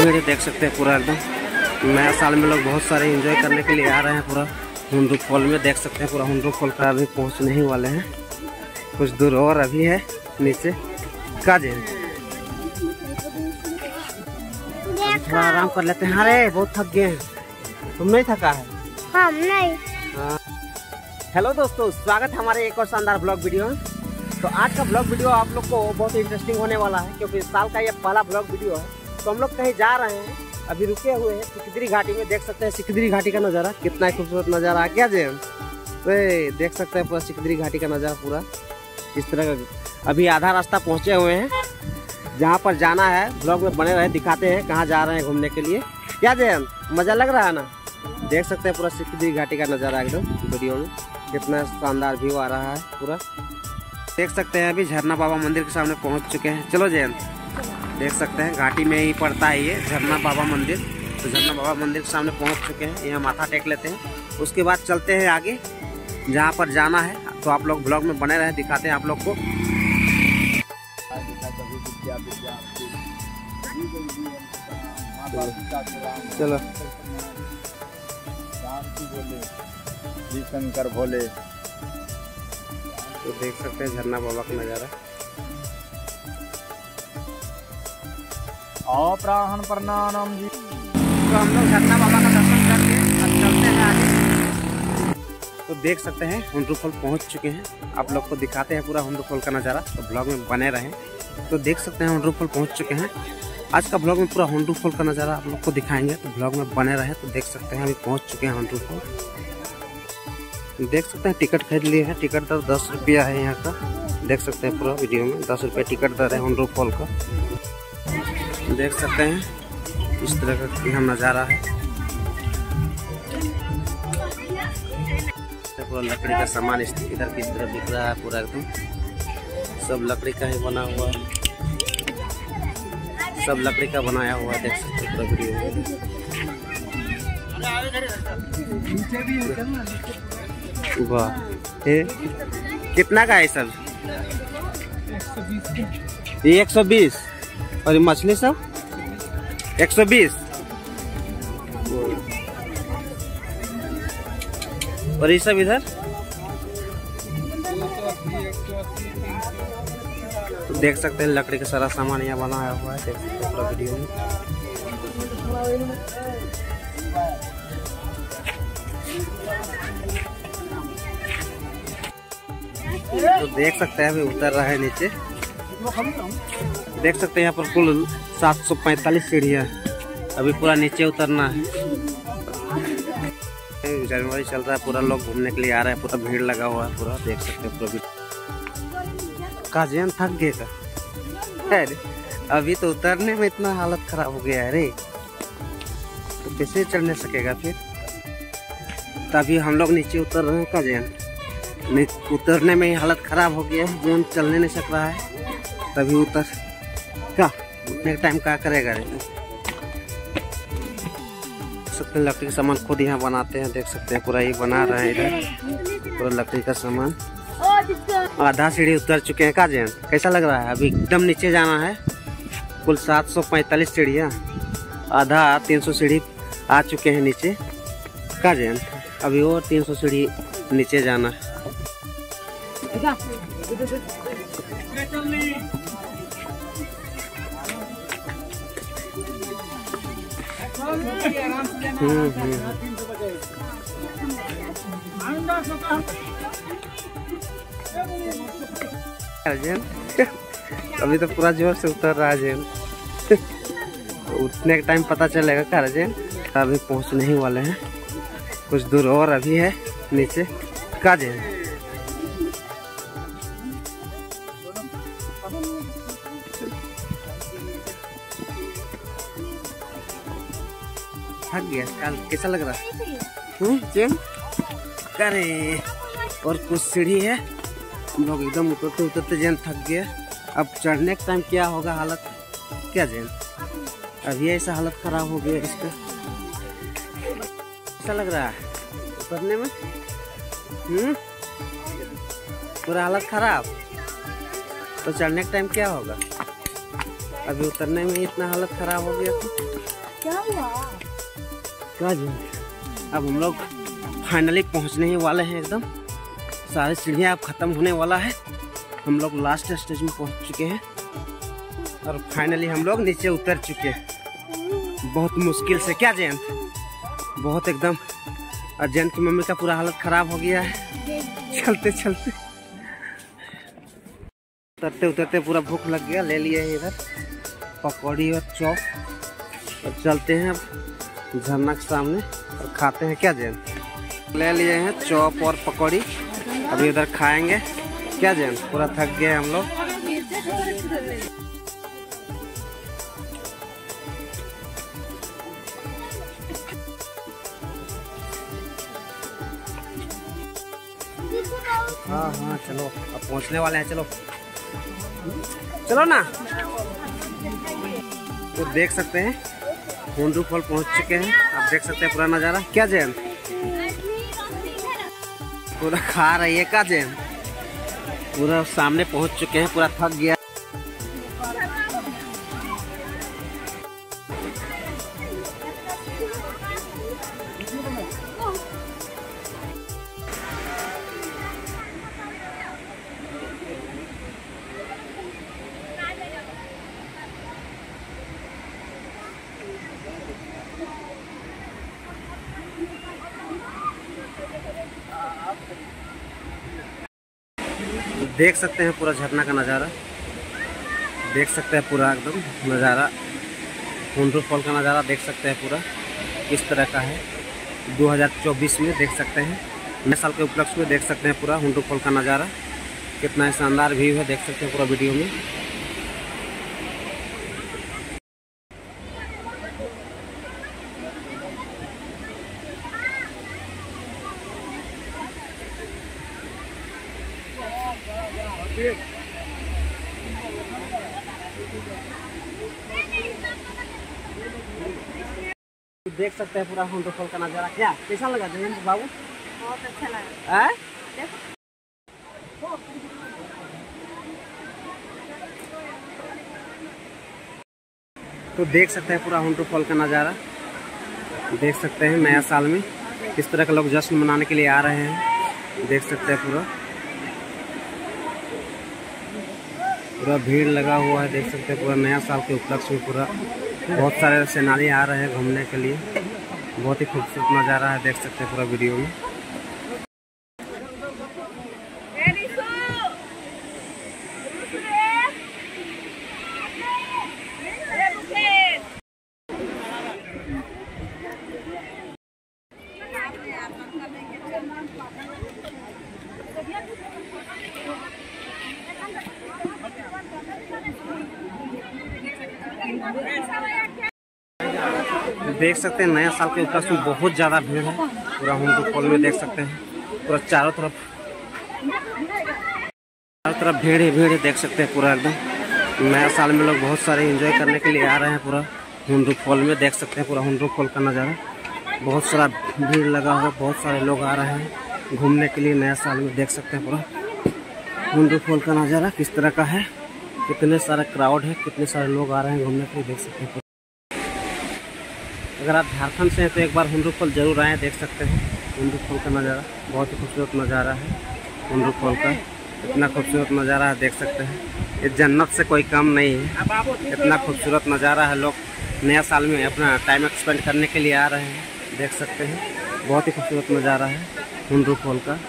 सीढ़ी देख सकते हैं पूरा एकदम नया साल में लोग बहुत सारे एंजॉय करने के लिए आ रहे हैं। पूरा हुंडरू फॉल में देख सकते हैं, पूरा हुंडरू फॉल का अभी पहुंचने ही वाले हैं, कुछ दूर और अभी है नीचे काजे। थोड़ा आराम कर लेते हैं। अरे बहुत थक गए हैं, तुम नहीं थका है? हम नहीं। हेलो दोस्तों, स्वागत है हमारे एक और शानदार ब्लॉग वीडियो में। तो आज का ब्लॉग वीडियो आप लोग को बहुत इंटरेस्टिंग होने वाला है, क्योंकि इस साल का ये पहला ब्लॉग वीडियो है। तो हम लोग कहीं जा रहे हैं, अभी रुके हुए हैं सिकदरी घाटी में। देख सकते हैं सिकदरी घाटी का नज़ारा, कितना खूबसूरत नज़ारा है क्या जेन? तो देख सकते हैं पूरा सिकदरी घाटी का नज़ारा पूरा इस तरह का। अभी आधा रास्ता पहुँचे हुए हैं, जहाँ पर जाना है ब्लॉग में बने रहे, दिखाते हैं कहाँ जा रहे हैं घूमने के लिए। क्या जेन, मज़ा लग रहा है ना? देख सकते हैं पूरा सिकदरी घाटी का नज़ारा एकदम वीडियो में, कितना शानदार व्यू आ रहा है पूरा। देख सकते हैं अभी झरना बाबा मंदिर के सामने पहुंच चुके हैं। चलो जैन, देख सकते हैं घाटी में ही पड़ता है ये झरना बाबा मंदिर। तो झरना बाबा मंदिर के सामने पहुंच चुके हैं, यहाँ माथा टेक लेते हैं, उसके बाद चलते हैं आगे जहाँ पर जाना है। तो आप लोग ब्लॉग में बने रहे, दिखाते हैं आप लोग को। चलो जी शंकर भोले। तो देख सकते हैं झरना बाबा का नज़ारा। प्राण प्रणाम जी। तो हम लोग झरना बाबा का दर्शन करके अब चलते हैं आगे। तो देख सकते हैं हुंडरू फॉल पहुंच चुके हैं, आप लोग को दिखाते हैं पूरा हुंडरू फॉल का नज़ारा। तो ब्लॉग में बने रहें। तो देख सकते हैं हुंडरू फॉल पहुंच चुके हैं। आज का ब्लॉग में पूरा हुंडरू फॉल का नज़ारा आप लोग को दिखाएंगे, तो ब्लॉग में बने रहे। तो देख सकते हैं अभी पहुँच चुके हैं हुंडरू फॉल। देख सकते हैं टिकट खरीद लिए हैं, टिकट दर 10 रुपया है यहाँ का। देख सकते हैं पूरा वीडियो में 10 रुपये टिकट दर है हुंडरू फॉल का। देख सकते हैं इस तरह का यहाँ नज़ारा है। पूरा लकड़ी का सामान इधर की तरफ दिख रहा है, पूरा एकदम सब लकड़ी का ही बना हुआ है, सब लकड़ी का बनाया हुआ है। देख सकते हैं पूरा वीडियो में। वाह, कितना का है सब? ये 120 और ये मछली सब 120 और ये सब इधर। तो देख सकते हैं लकड़ी का सारा सामान यहाँ बनाया हुआ है। देख सकते हैं पूरा वीडियो में। तो देख सकते हैं अभी उतर रहा है नीचे। देख सकते हैं यहाँ पर कुल 745 सीढ़ियाँ, अभी पूरा नीचे उतरना है। जनवरी चल रहा है, पूरा लोग घूमने के लिए आ रहे हैं, पूरा भीड़ लगा हुआ है पूरा। देख सकते हैं पूरा काजियन थक गए का। अभी तो उतरने में इतना हालत खराब हो गया है रे, तो कैसे चढ़ने सकेगा फिर? तभी हम लोग नीचे उतर रहे हैं काजियन। उतरने में ही हालत खराब हो गया है, जो चलने नहीं सक रहा है। तभी उतर क्या उतने का टाइम क्या करेगा रे? देख सकते हैं लकड़ी का सामान खुद यहाँ बनाते हैं। देख सकते हैं पूरा ये बना रहे हैं इधर, पूरा लकड़ी का सामान। आधा सीढ़ी उतर चुके हैं काजन, कैसा लग रहा है? अभी एकदम नीचे जाना है। कुल 745 सीढ़ियाँ, आधा 300 सीढ़ी आ चुके हैं नीचे काजन। अभी और 300 सीढ़ी नीचे जाना है। अभी तो पूरा जोर से उतर रहा है जेन। उतने का टाइम पता चलेगा क्या जेन? अभी पहुंचने ही वाले हैं, कुछ दूर और अभी है नीचे का जेन। थक गया कल, कैसा लग रहा है जेन? करे और कुछ सीढ़ी है, हम लोग एकदम उतरते उतरते जेन थक गया। अब चढ़ने का टाइम क्या होगा हालत क्या जेन? अभी ऐसा हालत खराब हो गया इसका। ऐसा लग रहा है उतरने में पूरा हालत खराब। तो चढ़ने का टाइम क्या होगा? अभी उतरने में इतना हालत खराब हो गया था। क्या हुआ? क्या जी, अब हम लोग फाइनली पहुंचने ही वाले हैं। एकदम सारी सीढ़ियाँ अब खत्म होने वाला है। हम लोग लास्ट स्टेज में पहुंच चुके हैं और फाइनली हम लोग नीचे उतर चुके हैं। बहुत मुश्किल से। क्या जयंत, बहुत एकदम। और जयंत की मम्मी का पूरा हालत खराब हो गया है चलते चलते। उतरते उतरते पूरा भूख लग गया। ले लिए हैं इधर पकौड़ी और चौक और चलते हैं अब झरना के सामने और खाते हैं। क्या जयंत, ले लिए हैं चौप और पकौड़ी, अभी उधर खाएंगे। क्या जयंत, पूरा थक गए हम लोग। हाँ हाँ चलो, अब पहुंचने वाले हैं। चलो चलो ना। तो देख सकते हैं हुंडरू फॉल पहुंच चुके हैं। आप देख सकते हैं पूरा नज़ारा। क्या जयंत, पूरा खा रही है। क्या जयंत, पूरा सामने पहुंच चुके हैं, पूरा थक गया। देख सकते हैं पूरा झरना का नज़ारा। देख सकते हैं पूरा एकदम नज़ारा, हुंडरू फॉल का नज़ारा देख सकते हैं पूरा किस तरह का है। 2024 में देख सकते हैं, नए साल के उपलक्ष्य में देख सकते हैं पूरा हुंडरू फॉल का नज़ारा। कितना शानदार व्यू है, देख सकते हैं पूरा वीडियो में। देख सकते हैं पूरा हुंडरू फॉल का नज़ारा। क्या कैसा लगा जयंत बाबू? बहुत अच्छा लगा। तो देख सकते हैं पूरा हुंडरू फॉल का नज़ारा। देख सकते हैं नया साल में किस तरह के लोग जश्न मनाने के लिए आ रहे हैं। देख सकते हैं पूरा पूरा भीड़ लगा हुआ है। देख सकते हैं पूरा नया साल के उपलक्ष्य में पूरा बहुत सारे सैलानी आ रहे हैं घूमने के लिए। बहुत ही खूबसूरत नज़ारा है, देख सकते हैं पूरा वीडियो में। देख सकते हैं नया साल के उपलक्ष्य में बहुत ज़्यादा भीड़ है पूरा हुंडरू फॉल में। देख सकते हैं पूरा चारों तरफ भीड़ ही भीड़ है। देख सकते हैं पूरा एकदम नया साल में लोग बहुत सारे एंजॉय करने के लिए आ रहे हैं पूरा हुंडरू फॉल में। देख सकते हैं पूरा हुंडरू फॉल का नज़ारा। बहुत सारा भीड़ लगा हुआ, बहुत सारे लोग आ रहे हैं घूमने के लिए नया साल में। देख सकते हैं पूरा हुंडरू फॉल का नज़ारा किस तरह का है। कितने सारा क्राउड है, कितने सारे लोग आ रहे हैं घूमने के लिए। देख सकते हैं अगर आप झारखंड से हैं तो एक बार हुंडरू फॉल जरूर आएँ। देख सकते हैं हुंडरू फॉल का नज़ारा, बहुत ही खूबसूरत नज़ारा है हुंडरू फॉल का। इतना खूबसूरत नज़ारा है, देख सकते हैं ये जन्नत से कोई कम नहीं है। इतना खूबसूरत नज़ारा है, लोग नया साल में अपना टाइम स्पेंड करने के लिए आ रहे हैं। देख सकते हैं बहुत ही खूबसूरत नज़ारा है हुंडरू फॉल का।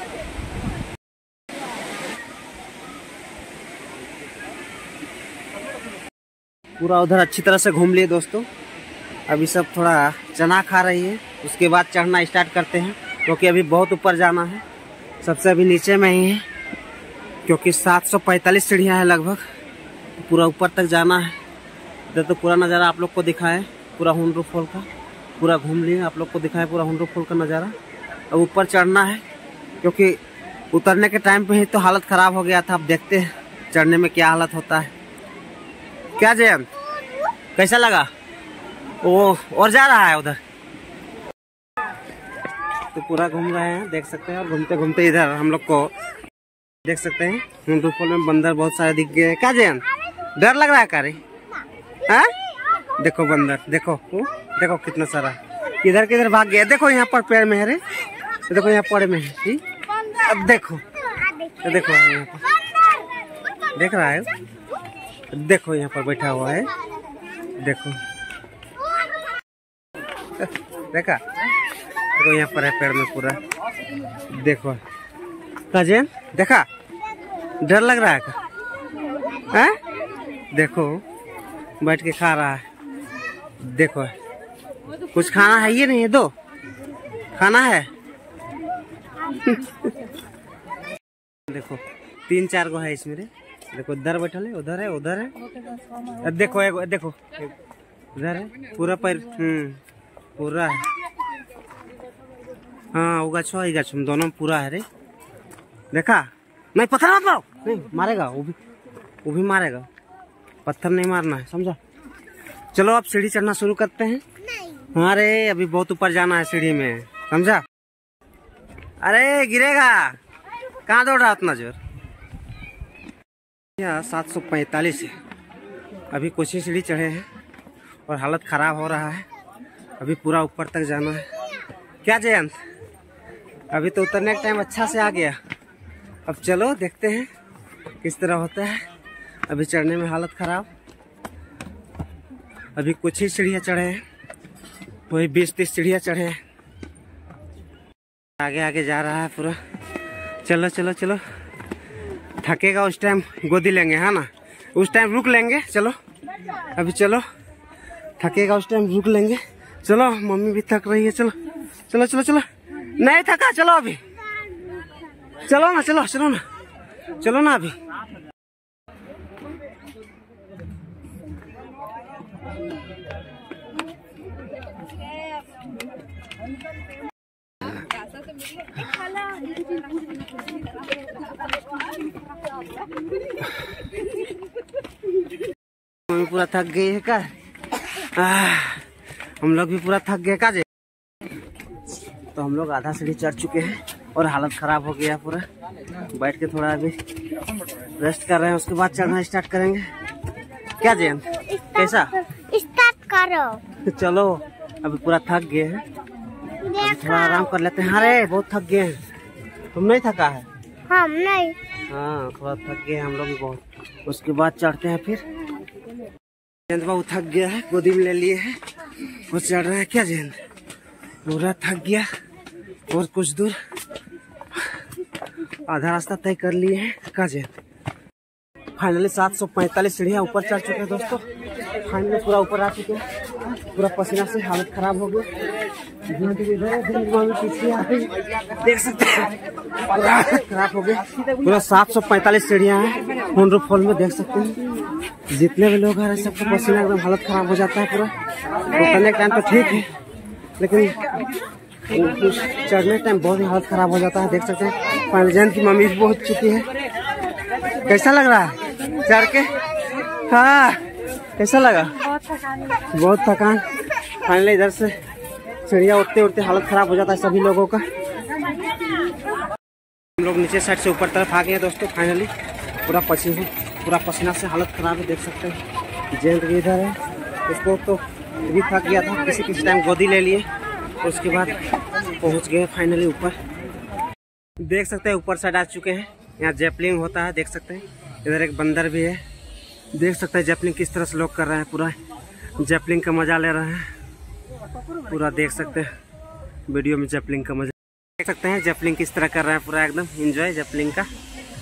पूरा उधर अच्छी तरह से घूम लिए दोस्तों। अभी सब थोड़ा चना खा रही है, उसके बाद चढ़ना स्टार्ट करते हैं क्योंकि अभी बहुत ऊपर जाना है। सबसे अभी नीचे में ही है क्योंकि 745 सीढ़ियाँ हैं लगभग, पूरा ऊपर तक जाना है। इधर तो पूरा नज़ारा आप लोग को दिखाए पूरा हुंडरू फॉल का, पूरा घूम लिए आप लोग को दिखाए पूरा हुंडरू फॉल का नज़ारा। अब ऊपर चढ़ना है क्योंकि उतरने के टाइम पे ही तो हालत ख़राब हो गया था। अब देखते हैं चढ़ने में क्या हालत होता है। क्या जयंत, कैसा लगा? वो और जा रहा है उधर। तो पूरा घूम रहे हैं, देख सकते हैं। और घूमते घूमते इधर हम लोग को देख सकते हैं हुंडरू फॉल में बंदर बहुत सारे दिख गए। क्या जयंत, डर लग रहा है? क्या रे, हाँ देखो बंदर, देखो देखो कितना सारा किधर किधर भाग गया। देखो यहाँ पर पेड़ में है रे, देखो यहाँ पेड़ में है। अब देखो देखो यहाँ पर देख रहा है, देखो यहाँ पर बैठा हुआ है, देखो देखा, देखो यहाँ पर है पेड़ में पूरा। देखो काजन देखा, डर लग रहा है क्या? हैं? देखो बैठ के खा रहा है। देखो कुछ खाना है, ये नहीं है, दो खाना है। देखो 3-4 गो है इसमें रे। देखो उधर बैठल है, उधर है, उधर है। देखो एक, देखो उधर है पूरा पैर, पूरा है। हाँ वो गाछ है, गाछ दोनों में पूरा है रे। देखा नहीं, पत्थर मत मारो, नहीं मारेगा वो भी मारेगा, पत्थर नहीं मारना है, समझा। चलो अब सीढ़ी चढ़ना शुरू करते हैं। हाँ रे अभी बहुत ऊपर जाना है सीढ़ी में, समझा। अरे गिरेगा, कहाँ दौड़ रहा उतना जोर। 745 है, अभी कुछ ही सीढ़ी चढ़े हैं और हालत खराब हो रहा है। अभी पूरा ऊपर तक जाना है। क्या जयंत, अभी तो उतरने का टाइम अच्छा से आ गया। अब चलो देखते हैं किस तरह होता है। अभी चढ़ने में हालत खराब, अभी कुछ ही सीढ़ियाँ चढ़े हैं, वही 20-30 सीढ़ियाँ चढ़े हैं। आगे आगे जा रहा है पूरा। चलो चलो चलो, थकेगा उस टाइम गोदी लेंगे, है ना, उस टाइम रुक लेंगे। चलो अभी चलो, थकेगा उस टाइम रुक लेंगे। चलो मम्मी भी थक रही है, चलो चलो चलो चलो। नहीं थका, चलो अभी चलो ना, चलो चलो ना, चलो ना अभी। मम्मी पूरा थक गई है का? हम लोग भी पूरा थक गए का जे। तो हम लोग आधा सीढ़ी चढ़ चुके हैं और हालत खराब हो गया पूरा। बैठ के थोड़ा अभी रेस्ट कर रहे हैं, उसके बाद चढ़ना स्टार्ट करेंगे। क्या जयंत, कैसा स्टार्ट करो? चलो अभी पूरा थक गए हैं, थोड़ा आराम कर लेते हैं। अरे बहुत थक गए हैं, तुम नहीं थका है? हम नहीं। हाँ थोड़ा थक गए हम लोग भी बहुत। उसके बाद चढ़ते हैं फिर। जयंत बाबू थक गया है, गोदी में ले लिए है, वो चढ़ रहा है। क्या जयंत, पूरा थक गया और कुछ दूर आधा रास्ता तय कर लिए हैं। का जयंत फाइनली 745 सीढ़ियाँ ऊपर चढ़ चुके हैं दोस्तों। फाइनली पूरा ऊपर आ चुके हैं, पूरा पसीना से हालत खराब हो गई। पीछे आ गई, देख सकते हैं पूरा खराब हो गया। पूरा 745 सीढ़ियाँ हैं होंडो फॉल में, देख सकते हैं। जितने भी लोग हैं सबका पसीना एकदम हालत खराब हो जाता है पूरा। उतरने टाइम तो ठीक है, लेकिन चढ़ने टाइम बहुत ही हालत खराब हो जाता है, देख सकते हैं। फाइनली जयंत की मम्मी भी पहुंच चुकी है। कैसा लग रहा है चढ़ के? हाँ कैसा लगा? बहुत थकान। फाइनली इधर से सीढ़ियाँ उठते उठते हालत खराब हो जाता है सभी लोगों का। हम लोग नीचे साइड से ऊपर तरफ आ गए हैं दोस्तों। फाइनली पूरा पसीना से हालत खराब है, देख सकते हैं। जयंत भी इधर है, उसको तो भी थक गया था, किसी टाइम गोदी ले लिए। उसके बाद पहुंच गए फाइनली ऊपर। देख सकते हैं ऊपर साइड आ चुके हैं। यहाँ जैपलिंग होता है, देख सकते हैं। इधर एक बंदर भी है, देख सकते हैं जैपलिंग किस तरह से लोग कर रहे हैं। पूरा जैपलिंग का मजा ले रहे हैं पूरा, देख सकते हैं वीडियो में जैपलिंग का मजा देख सकते हैं। जैपलिंग किस तरह कर रहे हैं, पूरा एकदम एंजॉय जैपलिंग का।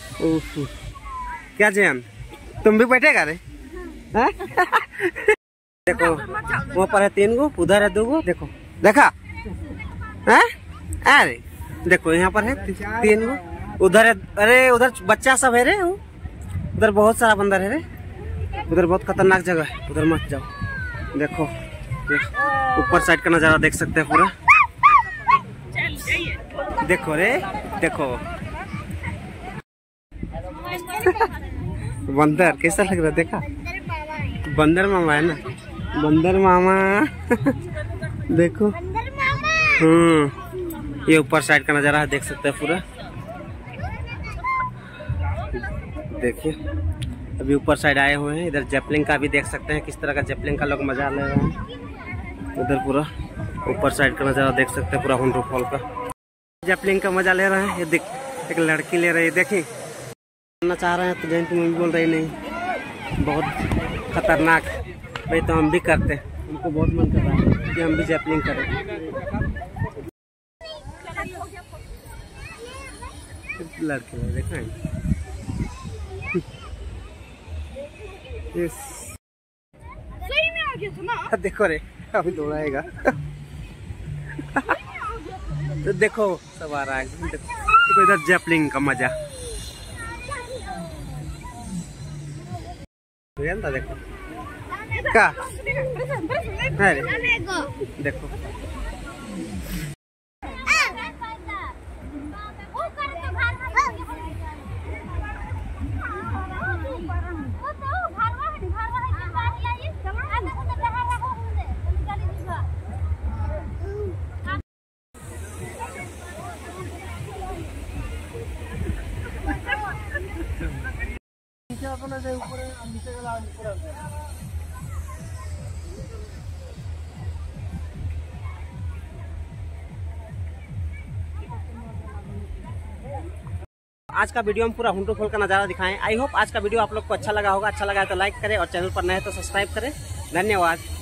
क्या जयंत, तुम भी बैठेगा रे? देखो वहाँ पर है 3 गो, उधर है 2 गो, देखो देखा है? अरे देखो यहाँ पर है 3 गो, उधर है। अरे उधर बच्चा सब है रे, उधर बहुत सारा बंदर है रे। उधर बहुत खतरनाक जगह है, उधर मत जाओ। देखो ऊपर साइड का नजारा देख सकते हैं पूरा। देखो रे, देखो बंदर कैसा लग रहा है, देखा? बंदर मामा है ना, बंदर मामा। देखो ये ऊपर साइड का नजारा है, देख सकते हैं पूरा। देखिए अभी ऊपर साइड आए हुए हैं। इधर जेपलिंग का भी देख सकते हैं, किस तरह का जेपलिंग का लोग मजा ले रहे हैं। उधर पूरा ऊपर साइड का नज़ारा देख सकते हैं, पूरा हुंडू फॉल का जेपलिंग का मजा ले रहे हैं। ये देख, एक लड़की ले रही है, देखिए करना चाह रहे हैं तो जैन तुम बोल रही नहीं, बहुत खतरनाक भाई। तो हम भी करते हैं, हमको बहुत मन कर रहा है कि हम भी जेपलिंग करें। लड़के देखा देखो रे, अभी दौड़ाएगा। तो देखो सब आ रहा है, देखो इधर जेपलिंग का मजा। देखो का देखो आज का वीडियो हम पूरा हुंडू फॉल का नज़ारा दिखाएं। आई होप आज का वीडियो आप लोग को अच्छा लगा होगा। अच्छा लगा है तो लाइक करें और चैनल पर नए हैं तो सब्सक्राइब करें। धन्यवाद।